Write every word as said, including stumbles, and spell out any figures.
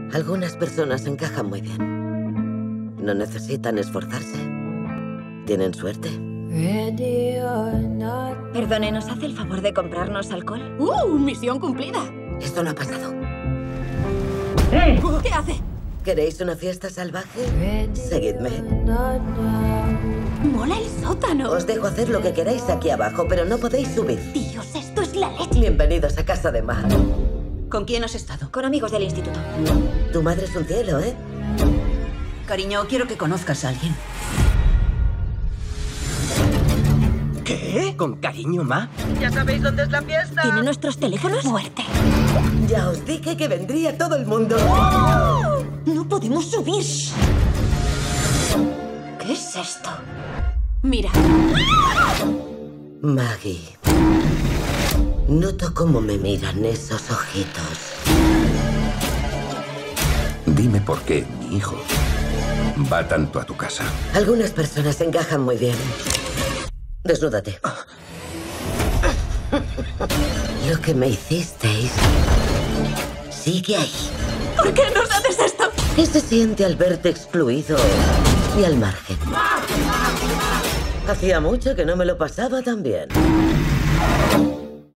Algunas personas encajan muy bien. No necesitan esforzarse. Tienen suerte. Perdone, ¿nos hace el favor de comprarnos alcohol? ¡Uh! ¡Misión cumplida! Esto no ha pasado. ¡Eh! ¿Qué hace? ¿Queréis una fiesta salvaje? Seguidme. Mola el sótano. Os dejo hacer lo que queráis aquí abajo, pero no podéis subir. Dios, esto es la leche. Bienvenidos a casa de Mar. ¿Con quién has estado? Con amigos del instituto. Tu madre es un cielo, ¿eh? Cariño, quiero que conozcas a alguien. ¿Qué? ¿Con cariño, Ma? ¿Ya sabéis dónde es la fiesta? ¿Tiene nuestros teléfonos? ¡Muerte! Ya os dije que vendría todo el mundo. ¡No podemos subir! ¿Qué es esto? Mira. Maggie. Noto cómo me miran esos ojitos. Dime por qué mi hijo va tanto a tu casa. Algunas personas encajan muy bien. Desnúdate. Lo que me hicisteis sigue ahí. ¿Por qué nos haces esto? ¿Qué se siente al verte excluido y al margen? Hacía mucho que no me lo pasaba tan bien.